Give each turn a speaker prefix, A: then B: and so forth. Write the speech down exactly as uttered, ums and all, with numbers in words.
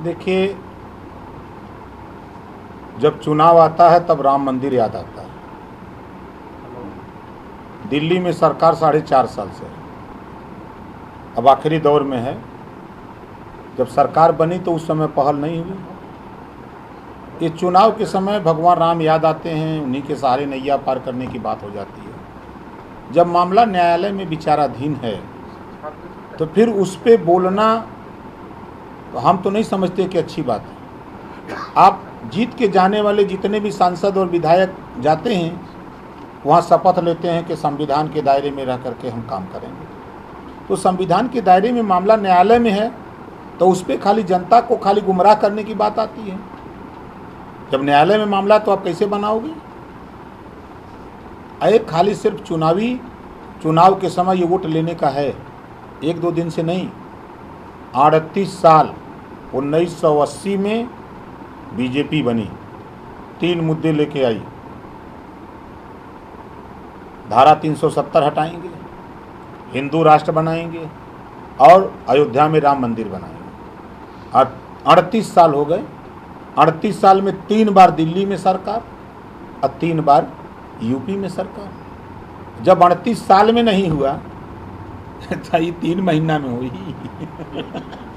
A: देखिए, जब चुनाव आता है तब राम मंदिर याद आता है। दिल्ली में सरकार साढ़े चार साल से है, अब आखिरी दौर में है। जब सरकार बनी तो उस समय पहल नहीं हुई। ये चुनाव के समय भगवान राम याद आते हैं, उन्हीं के सहारे नैया पार करने की बात हो जाती है। जब मामला न्यायालय में विचाराधीन है तो फिर उस पे बोलना हम तो नहीं समझते कि अच्छी बात है। आप जीत के जाने वाले जितने भी सांसद और विधायक जाते हैं वहाँ शपथ लेते हैं कि संविधान के दायरे में रह करके हम काम करेंगे। तो संविधान के दायरे में मामला न्यायालय में है तो उस पर खाली जनता को खाली गुमराह करने की बात आती है। जब न्यायालय में मामला तो आप कैसे बनाओगे? अरे खाली सिर्फ चुनावी चुनाव के समय ये वोट लेने का है, एक दो दिन से नहीं। अड़तीस साल उन्नीस सौ अस्सी में बीजेपी बनी, तीन मुद्दे लेके आई। धारा तीन सौ सत्तर हटाएंगे, हिंदू राष्ट्र बनाएंगे और अयोध्या में राम मंदिर बनाएंगे। अड़तीस साल हो गए। अड़तीस साल में तीन बार दिल्ली में सरकार और तीन बार यूपी में सरकार। जब अड़तीस साल में नहीं हुआ तो ये तीन महीना में हुई।